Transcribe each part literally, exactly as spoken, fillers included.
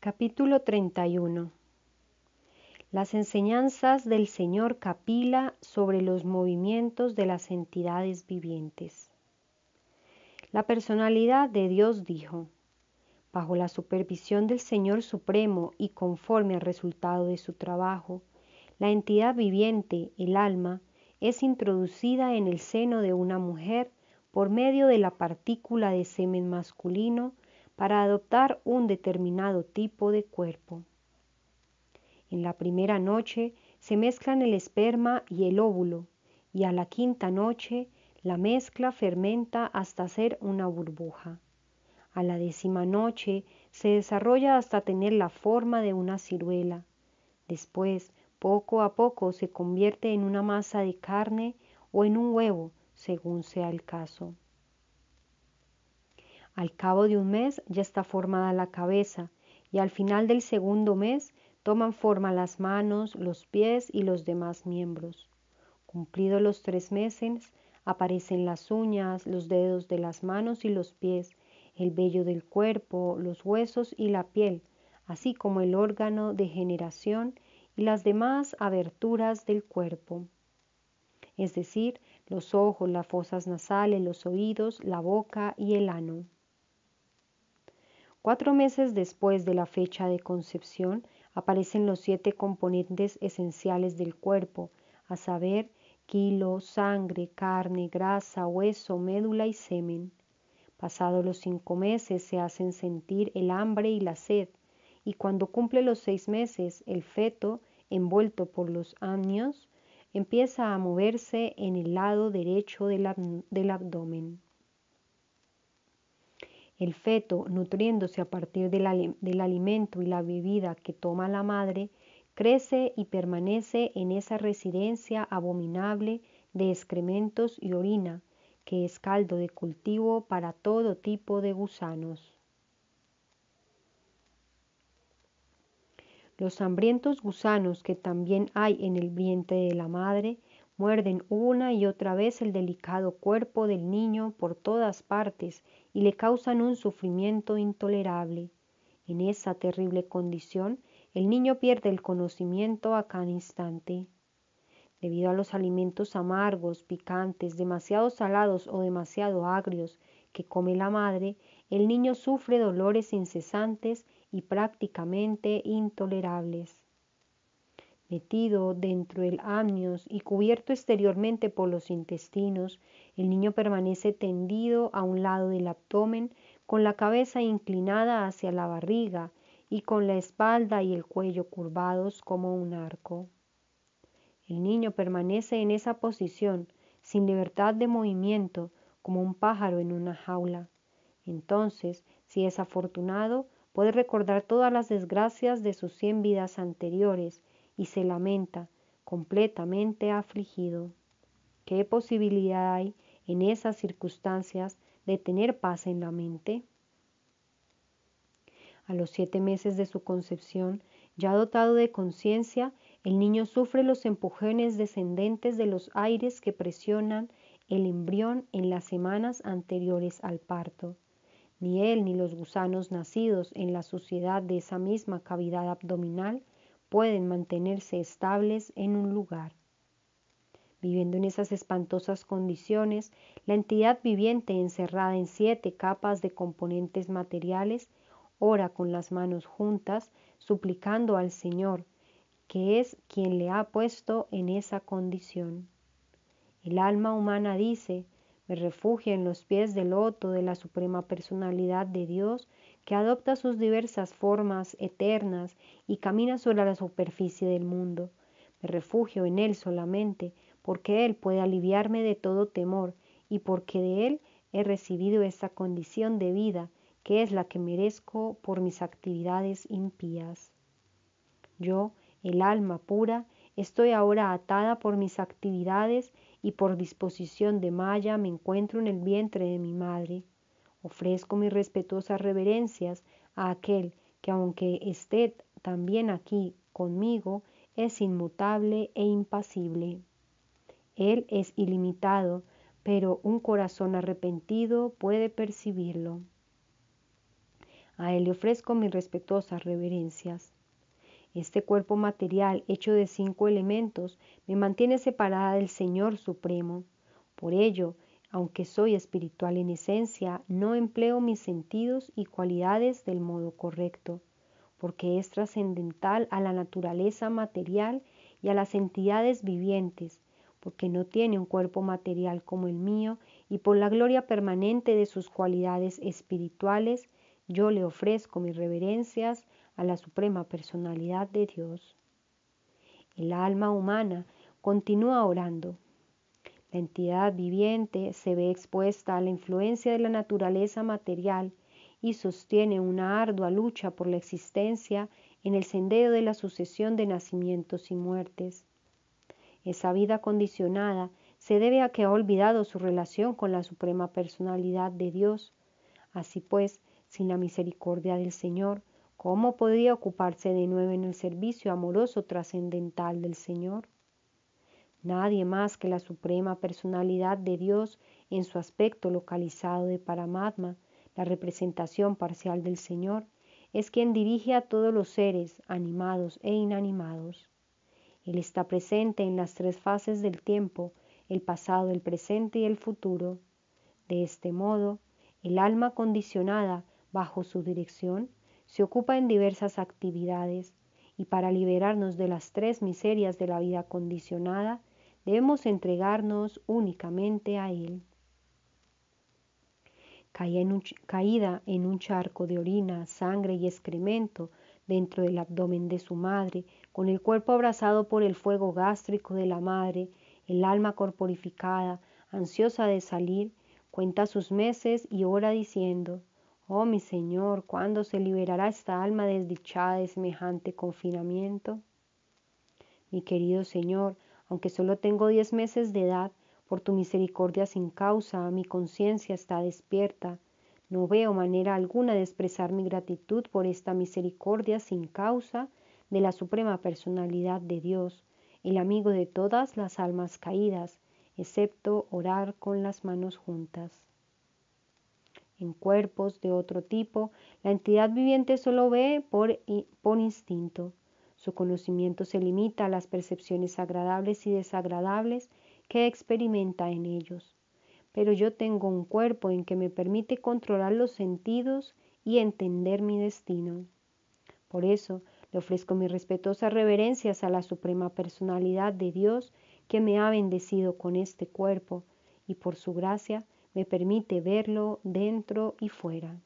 Capítulo treinta y uno. Las enseñanzas del señor Kapila sobre los movimientos de las entidades vivientes. La personalidad de Dios dijo: bajo la supervisión del Señor Supremo y conforme al resultado de su trabajo, la entidad viviente, el alma, es introducida en el seno de una mujer por medio de la partícula de semen masculino para adoptar un determinado tipo de cuerpo. En la primera noche se mezclan el esperma y el óvulo, y a la quinta noche la mezcla fermenta hasta hacer una burbuja. A la décima noche se desarrolla hasta tener la forma de una ciruela. Después, poco a poco, se convierte en una masa de carne o en un huevo, según sea el caso. Al cabo de un mes ya está formada la cabeza y al final del segundo mes toman forma las manos, los pies y los demás miembros. Cumplidos los tres meses, aparecen las uñas, los dedos de las manos y los pies, el vello del cuerpo, los huesos y la piel, así como el órgano de generación y las demás aberturas del cuerpo, es decir, los ojos, las fosas nasales, los oídos, la boca y el ano. Cuatro meses después de la fecha de concepción aparecen los siete componentes esenciales del cuerpo, a saber, kilo, sangre, carne, grasa, hueso, médula y semen. Pasados los cinco meses se hacen sentir el hambre y la sed, y cuando cumple los seis meses el feto, envuelto por los amnios, empieza a moverse en el lado derecho del, ab- del abdomen. El feto, nutriéndose a partir del, del alimento y la bebida que toma la madre, crece y permanece en esa residencia abominable de excrementos y orina, que es caldo de cultivo para todo tipo de gusanos. Los hambrientos gusanos que también hay en el vientre de la madre muerden una y otra vez el delicado cuerpo del niño por todas partes y le causan un sufrimiento intolerable. En esa terrible condición, el niño pierde el conocimiento a cada instante. Debido a los alimentos amargos, picantes, demasiado salados o demasiado agrios que come la madre, el niño sufre dolores incesantes y prácticamente intolerables. Metido dentro del amnios y cubierto exteriormente por los intestinos, el niño permanece tendido a un lado del abdomen con la cabeza inclinada hacia la barriga y con la espalda y el cuello curvados como un arco. El niño permanece en esa posición, sin libertad de movimiento, como un pájaro en una jaula. Entonces, si es afortunado, puede recordar todas las desgracias de sus cien vidas anteriores y se lamenta, completamente afligido. ¿Qué posibilidad hay en esas circunstancias de tener paz en la mente? A los siete meses de su concepción, ya dotado de conciencia, el niño sufre los empujones descendentes de los aires que presionan el embrión en las semanas anteriores al parto. Ni él ni los gusanos nacidos en la suciedad de esa misma cavidad abdominal pueden mantenerse estables en un lugar. Viviendo en esas espantosas condiciones, la entidad viviente encerrada en siete capas de componentes materiales ora con las manos juntas, suplicando al Señor, que es quien le ha puesto en esa condición. El alma humana dice: me refugio en los pies del loto de la suprema personalidad de Dios, que adopta sus diversas formas eternas y camina sobre la superficie del mundo. Me refugio en Él solamente, porque Él puede aliviarme de todo temor y porque de Él he recibido esta condición de vida, que es la que merezco por mis actividades impías. Yo, el alma pura, estoy ahora atada por mis actividades y por disposición de Maya me encuentro en el vientre de mi madre. Ofrezco mis respetuosas reverencias a aquel que, aunque esté también aquí conmigo, es inmutable e impasible. Él es ilimitado, pero un corazón arrepentido puede percibirlo. A él le ofrezco mis respetuosas reverencias. Este cuerpo material, hecho de cinco elementos, me mantiene separada del Señor Supremo. Por ello, aunque soy espiritual en esencia, no empleo mis sentidos y cualidades del modo correcto, porque es trascendental a la naturaleza material y a las entidades vivientes, porque no tiene un cuerpo material como el mío, y por la gloria permanente de sus cualidades espirituales, yo le ofrezco mis reverencias a la suprema personalidad de Dios. El alma humana continúa orando. La entidad viviente se ve expuesta a la influencia de la naturaleza material y sostiene una ardua lucha por la existencia en el sendero de la sucesión de nacimientos y muertes. Esa vida condicionada se debe a que ha olvidado su relación con la suprema personalidad de Dios. Así pues, sin la misericordia del Señor, ¿cómo podría ocuparse de nuevo en el servicio amoroso trascendental del Señor? Nadie más que la suprema personalidad de Dios en su aspecto localizado de Paramatma, la representación parcial del Señor, es quien dirige a todos los seres, animados e inanimados. Él está presente en las tres fases del tiempo, el pasado, el presente y el futuro. De este modo, el alma condicionada bajo su dirección se ocupa en diversas actividades, y para liberarnos de las tres miserias de la vida condicionada, debemos entregarnos únicamente a Él. Caída en un charco de orina, sangre y excremento dentro del abdomen de su madre, con el cuerpo abrasado por el fuego gástrico de la madre, el alma corporificada, ansiosa de salir, cuenta sus meses y ora diciendo: «Oh mi Señor, ¿cuándo se liberará esta alma desdichada de semejante confinamiento?» Mi querido Señor, aunque solo tengo diez meses de edad, por tu misericordia sin causa, mi conciencia está despierta. No veo manera alguna de expresar mi gratitud por esta misericordia sin causa de la suprema personalidad de Dios, el amigo de todas las almas caídas, excepto orar con las manos juntas. En cuerpos de otro tipo, la entidad viviente solo ve por, por instinto. Su conocimiento se limita a las percepciones agradables y desagradables que experimenta en ellos. Pero yo tengo un cuerpo en que me permite controlar los sentidos y entender mi destino. Por eso le ofrezco mis respetuosas reverencias a la suprema personalidad de Dios que me ha bendecido con este cuerpo y por su gracia me permite verlo dentro y fuera.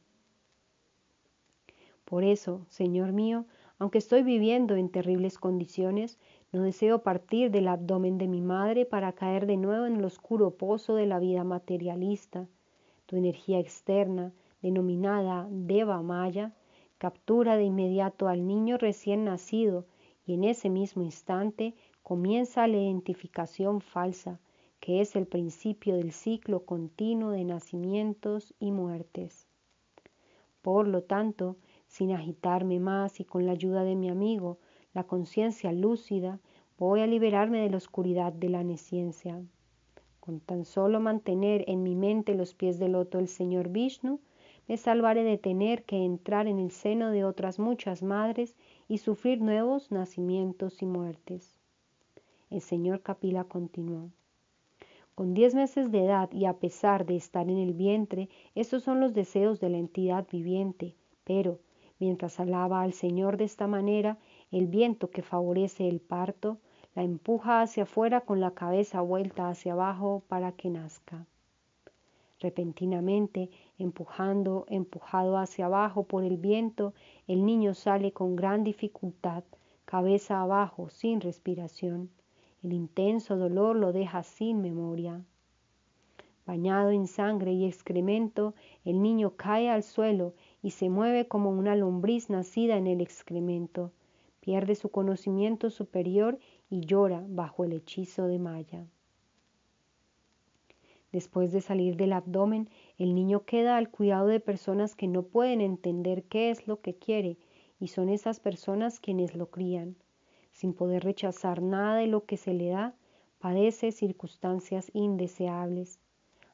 Por eso, Señor mío, aunque estoy viviendo en terribles condiciones, no deseo partir del abdomen de mi madre para caer de nuevo en el oscuro pozo de la vida materialista. Tu energía externa, denominada Deva Maya, captura de inmediato al niño recién nacido y en ese mismo instante comienza la identificación falsa, que es el principio del ciclo continuo de nacimientos y muertes. Por lo tanto, sin agitarme más y con la ayuda de mi amigo, la conciencia lúcida, voy a liberarme de la oscuridad de la nesciencia. Con tan solo mantener en mi mente los pies del loto del Señor Vishnu, me salvaré de tener que entrar en el seno de otras muchas madres y sufrir nuevos nacimientos y muertes. El señor Kapila continuó: con diez meses de edad y a pesar de estar en el vientre, estos son los deseos de la entidad viviente, pero mientras alaba al Señor de esta manera, el viento que favorece el parto la empuja hacia afuera con la cabeza vuelta hacia abajo para que nazca. Repentinamente, empujando, empujado hacia abajo por el viento, el niño sale con gran dificultad, cabeza abajo, sin respiración. El intenso dolor lo deja sin memoria. Bañado en sangre y excremento, el niño cae al suelo y se mueve como una lombriz nacida en el excremento. Pierde su conocimiento superior y llora bajo el hechizo de Maya. Después de salir del abdomen, el niño queda al cuidado de personas que no pueden entender qué es lo que quiere, y son esas personas quienes lo crían. Sin poder rechazar nada de lo que se le da, padece circunstancias indeseables.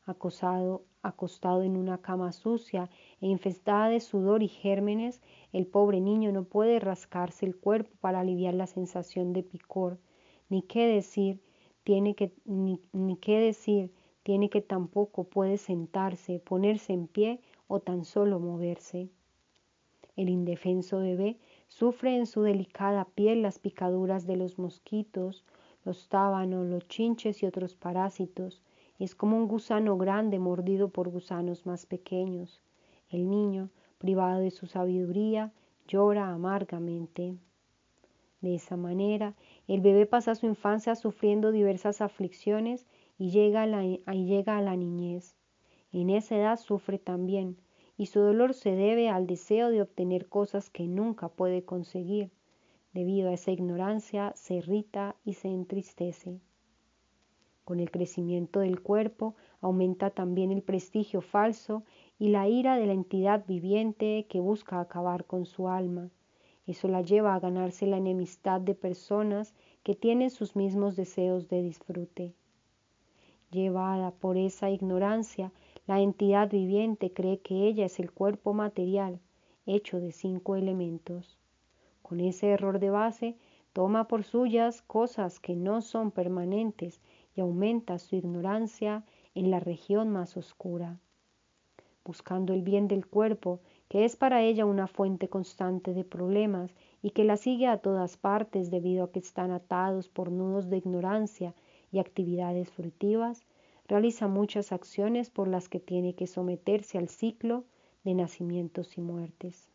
Acosado, acostado en una cama sucia e infestada de sudor y gérmenes, el pobre niño no puede rascarse el cuerpo para aliviar la sensación de picor, ni qué decir, tiene que, ni, ni qué decir, tiene que tampoco puede sentarse, ponerse en pie o tan solo moverse. El indefenso bebé sufre en su delicada piel las picaduras de los mosquitos, los tábanos, los chinches y otros parásitos. Es como un gusano grande mordido por gusanos más pequeños. El niño, privado de su sabiduría, llora amargamente. De esa manera, el bebé pasa su infancia sufriendo diversas aflicciones y llega a la, y llega a la niñez. En esa edad sufre también, y su dolor se debe al deseo de obtener cosas que nunca puede conseguir. Debido a esa ignorancia, se irrita y se entristece. Con el crecimiento del cuerpo aumenta también el prestigio falso y la ira de la entidad viviente que busca acabar con su alma. Eso la lleva a ganarse la enemistad de personas que tienen sus mismos deseos de disfrute. Llevada por esa ignorancia, la entidad viviente cree que ella es el cuerpo material, hecho de cinco elementos. Con ese error de base, toma por suyas cosas que no son permanentes y aumenta su ignorancia en la región más oscura. Buscando el bien del cuerpo, que es para ella una fuente constante de problemas y que la sigue a todas partes debido a que están atados por nudos de ignorancia y actividades fruitivas, realiza muchas acciones por las que tiene que someterse al ciclo de nacimientos y muertes.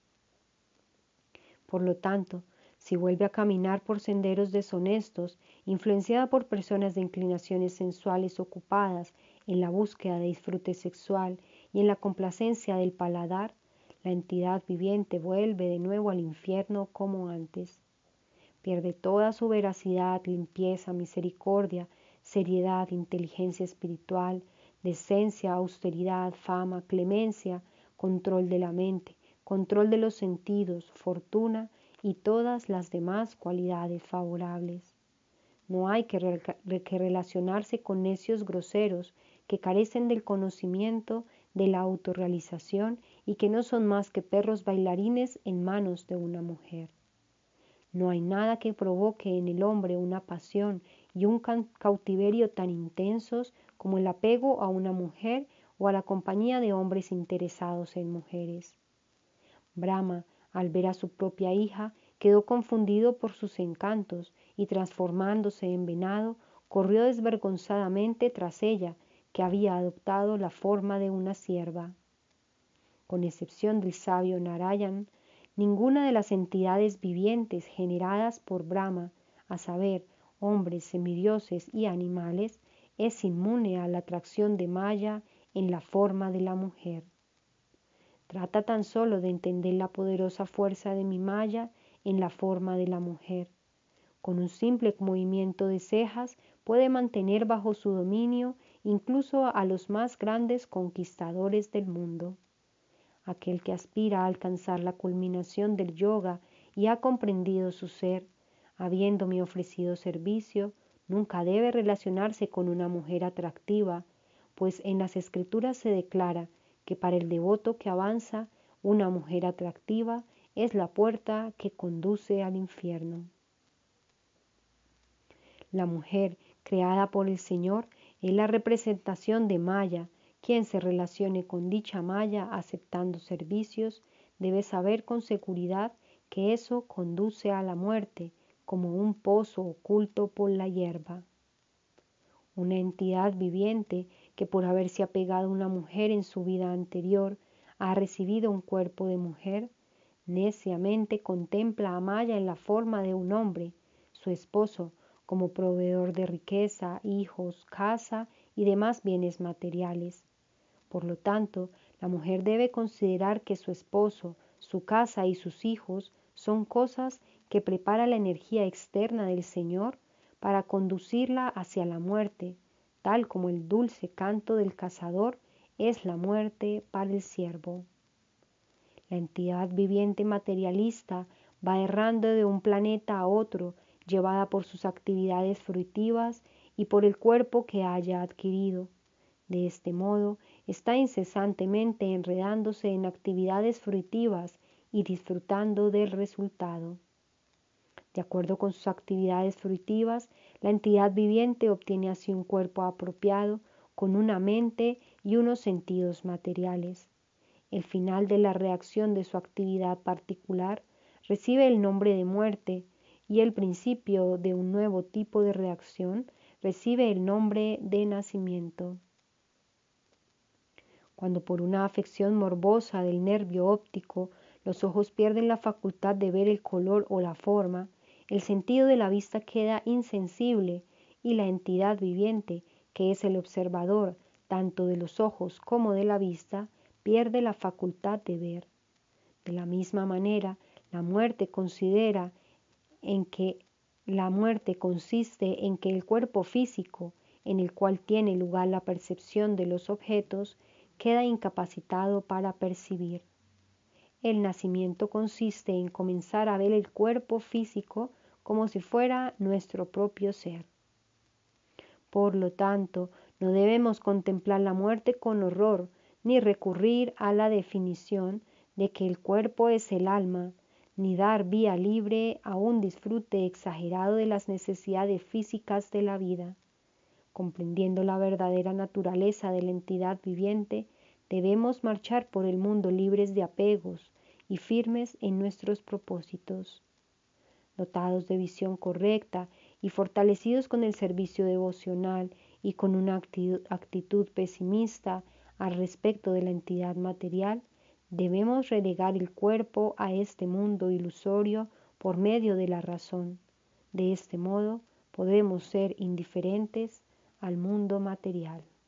Por lo tanto, si vuelve a caminar por senderos deshonestos, influenciada por personas de inclinaciones sensuales ocupadas en la búsqueda de disfrute sexual y en la complacencia del paladar, la entidad viviente vuelve de nuevo al infierno como antes. Pierde toda su veracidad, limpieza, misericordia, seriedad, inteligencia espiritual, decencia, austeridad, fama, clemencia, control de la mente, control de los sentidos, fortuna y todas las demás cualidades favorables. No hay que, re que relacionarse con necios groseros que carecen del conocimiento de la autorrealización y que no son más que perros bailarines en manos de una mujer. No hay nada que provoque en el hombre una pasión y un cautiverio tan intensos como el apego a una mujer o a la compañía de hombres interesados en mujeres. Brahma, al ver a su propia hija, quedó confundido por sus encantos y transformándose en venado, corrió desvergonzadamente tras ella, que había adoptado la forma de una sierva. Con excepción del sabio Narayan, ninguna de las entidades vivientes generadas por Brahma, a saber, hombres, semidioses y animales, es inmune a la atracción de Maya en la forma de la mujer. Trata tan solo de entender la poderosa fuerza de mi Maya en la forma de la mujer. Con un simple movimiento de cejas puede mantener bajo su dominio incluso a los más grandes conquistadores del mundo. Aquel que aspira a alcanzar la culminación del yoga y ha comprendido su ser, habiéndome ofrecido servicio, nunca debe relacionarse con una mujer atractiva, pues en las escrituras se declara que para el devoto que avanza, una mujer atractiva es la puerta que conduce al infierno. La mujer creada por el Señor es la representación de Maya. Quien se relacione con dicha Maya aceptando servicios debe saber con seguridad que eso conduce a la muerte, como un pozo oculto por la hierba. Una entidad viviente que por haberse apegado a una mujer en su vida anterior ha recibido un cuerpo de mujer, neciamente contempla a Maya en la forma de un hombre, su esposo, como proveedor de riqueza, hijos, casa y demás bienes materiales. Por lo tanto, la mujer debe considerar que su esposo, su casa y sus hijos son cosas que prepara la energía externa del Señor para conducirla hacia la muerte, tal como el dulce canto del cazador es la muerte para el ciervo. La entidad viviente materialista va errando de un planeta a otro, llevada por sus actividades fruitivas y por el cuerpo que haya adquirido. De este modo, está incesantemente enredándose en actividades fruitivas y disfrutando del resultado. De acuerdo con sus actividades fruitivas, la entidad viviente obtiene así un cuerpo apropiado con una mente y unos sentidos materiales. El final de la reacción de su actividad particular recibe el nombre de muerte y el principio de un nuevo tipo de reacción recibe el nombre de nacimiento. Cuando por una afección morbosa del nervio óptico los ojos pierden la facultad de ver el color o la forma, el sentido de la vista queda insensible y la entidad viviente, que es el observador tanto de los ojos como de la vista, pierde la facultad de ver. De la misma manera, la muerte considera en que la muerte consiste en que el cuerpo físico, en el cual tiene lugar la percepción de los objetos, queda incapacitado para percibir. El nacimiento consiste en comenzar a ver el cuerpo físico como si fuera nuestro propio ser. Por lo tanto, no debemos contemplar la muerte con horror, ni recurrir a la definición de que el cuerpo es el alma, ni dar vía libre a un disfrute exagerado de las necesidades físicas de la vida. Comprendiendo la verdadera naturaleza de la entidad viviente, debemos marchar por el mundo libres de apegos y firmes en nuestros propósitos. Dotados de visión correcta y fortalecidos con el servicio devocional y con una actitud pesimista al respecto de la entidad material, debemos relegar el cuerpo a este mundo ilusorio por medio de la razón. De este modo podremos ser indiferentes al mundo material.